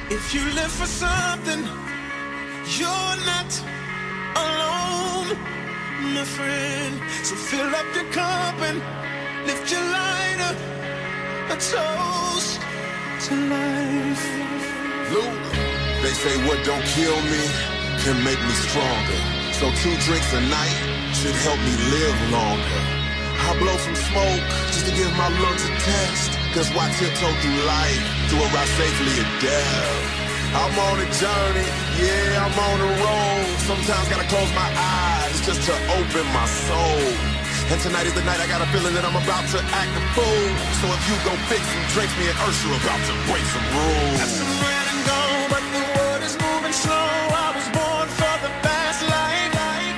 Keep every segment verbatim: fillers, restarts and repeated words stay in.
If you live for something, you're not alone, my friend. So fill up your cup and lift your lighter, a toast to life. Luke, they say what don't kill me can make me stronger. So two drinks a night should help me live longer. I blow some smoke just to give my lungs a test. Cause why tiptoe through life to arrive safely at death? I'm on a journey, yeah, I'm on a road. Sometimes gotta close my eyes just to open my soul. And tonight is the night I got a feeling that I'm about to act a fool. So if you go fix some drinks, me and Ursula about to break some rules. That's some red and gold, but the world is moving slow. I was born for the fast life.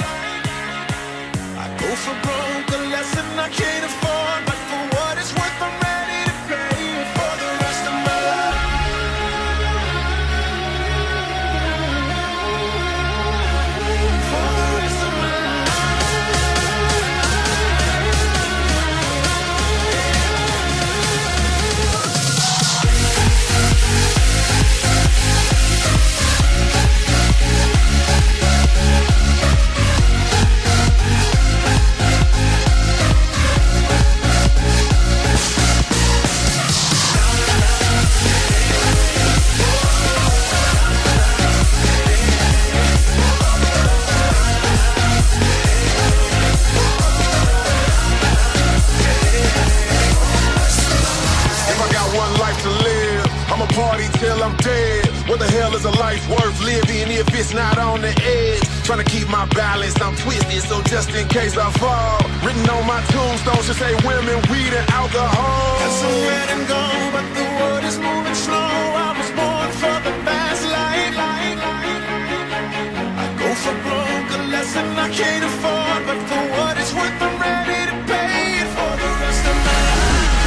I go for broke, a lesson I can't afford, but for what it's worth, I'm ready to pay for the rest of my life. For the rest of my life. Till I'm dead. What the hell is a life worth living if it's not on the edge? Trying to keep my balance, I'm twisted, so just in case I fall. Written on my tombstone should say women, weed, and alcohol. Got some red and gold, but the world is moving slow. I was born for the fast life. I go for broke, a lesson I can't afford, but for what it's worth, I'm ready to pay it for the rest of my life.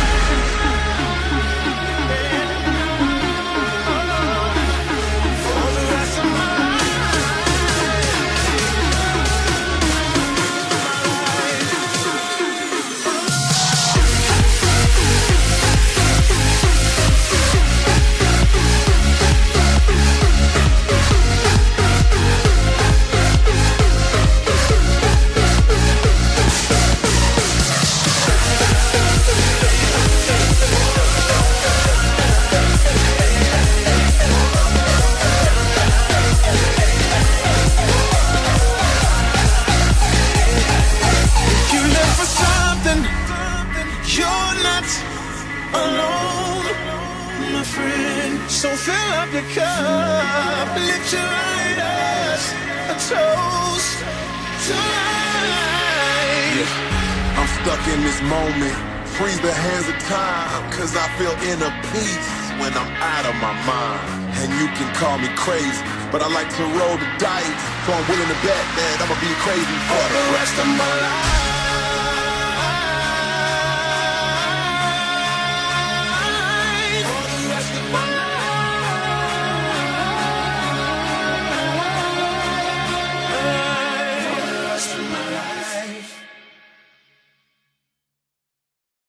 So fill up your cup, lift your lighters, a toast to life. Yeah, I'm stuck in this moment, freeze the hands of time, cause I feel inner peace when I'm out of my mind. And you can call me crazy, but I like to roll the dice, so I'm willing to bet that I'ma be crazy for the rest of my life.